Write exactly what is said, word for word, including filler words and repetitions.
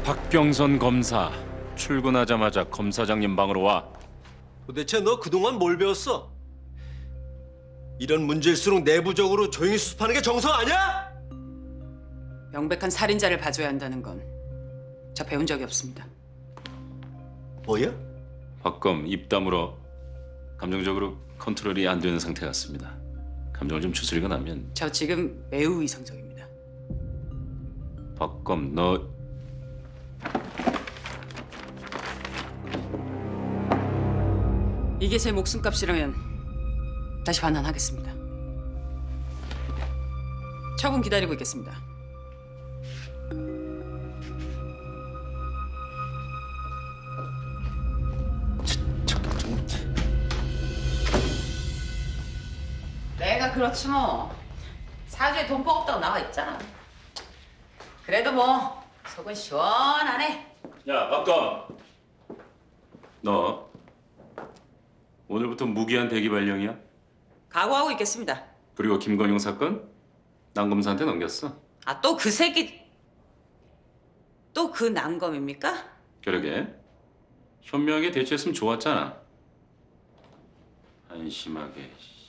박경선 검사, 출근하자마자 검사장님 방으로 와. 도대체 너 그동안 뭘 배웠어? 이런 문제일수록 내부적으로 조용히 수습하는 게 정성 아니야? 명백한 살인자를 봐줘야 한다는 건 저 배운 적이 없습니다. 뭐야? 박검 입 다물어. 감정적으로 컨트롤이 안 되는 상태 같습니다. 감정을 좀 추스리고 나면. 저 지금 매우 이성적입니다. 박검 너 이게 제 목숨값이라면 다시 반환하겠습니다. 처분 기다리고 있겠습니다. 내가 그렇지 뭐. 사주에 돈복 없다고 나와 있잖아. 그래도 뭐 속은 시원하네. 야, 박검. 너 오늘부터 무기한 대기 발령이야? 각오하고 있겠습니다. 그리고 김건영 사건 남 검사한테 넘겼어. 아, 또 그 새끼 또 그 난검입니까? 그러게. 현명하게 대처했으면 좋았잖아. 한심하게.